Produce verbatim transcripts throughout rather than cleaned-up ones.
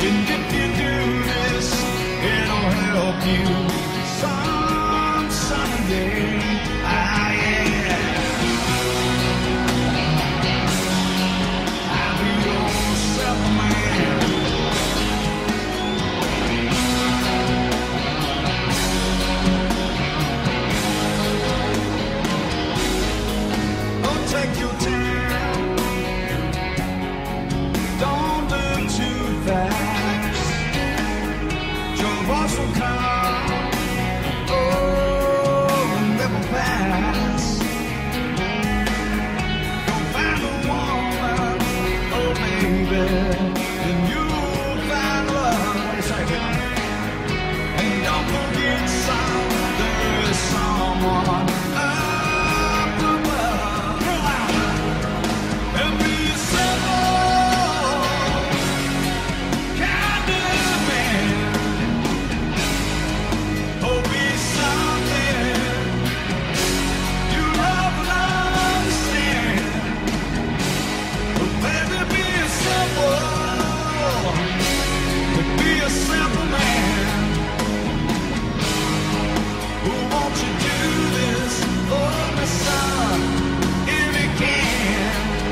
And if you do this, it'll help you some someday. Ah, yeah. I'll be your self-man. Oh, take your time. Don't look too fast. Your boss will come. Oh, and never pass. Go find a woman, oh baby, then you'll find love. What do you say, baby? And don't forget some, there is someone up above. Real loud. And be simple, kind of man. Oh, be something you love and understand. Oh, baby, be simple, be a simple man. Who won't you do this for me, son, if you can?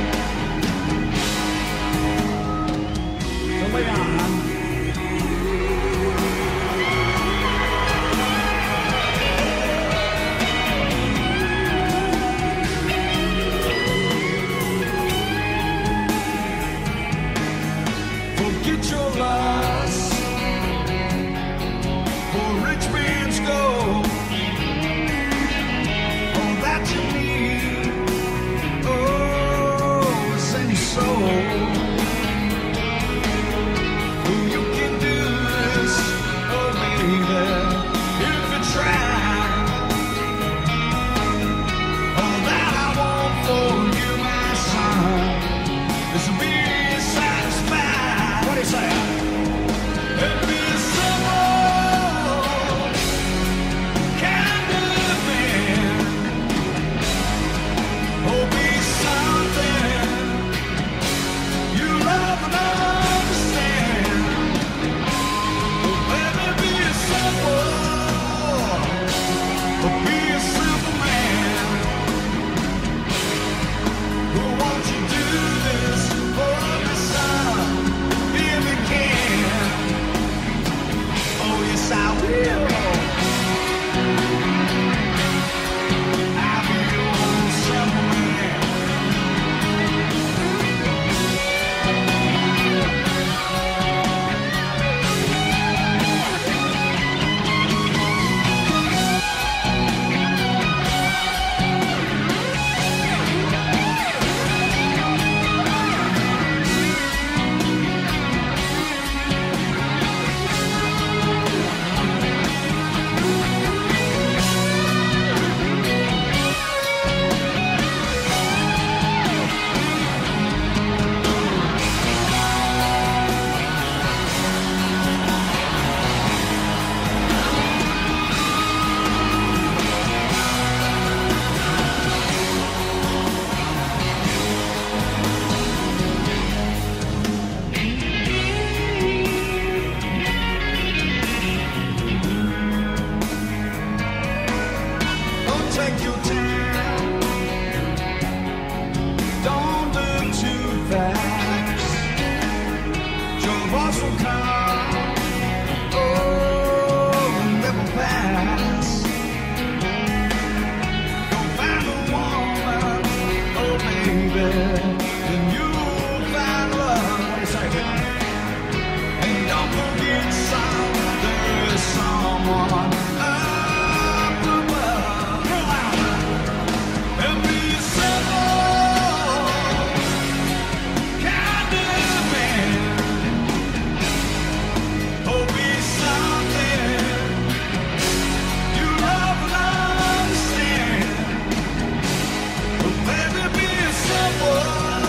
So lay on. Forget your lust for rich man's gold. All that you need, oh, is in your soul. Oh, you can do this, oh baby, if you try. All that I want for you, my son, is to be satisfied. What do you say? And be simple, kind of man. Oh, be something you love and understand. Oh, baby, be simple, oh, be a simple man. Who won't you do this for me, son, if you can? Oh, yes, I will. I'll be your simple man. Don't take your time. Don't look too fast. Your boss will come. Oh, and never pass. Go find a woman, oh baby, then you'll find love. What do you say, baby? And don't forget some, there is someone up above. Real loud. And be simple, kind of man. Oh, be something you love and understand. Oh, baby, be simple,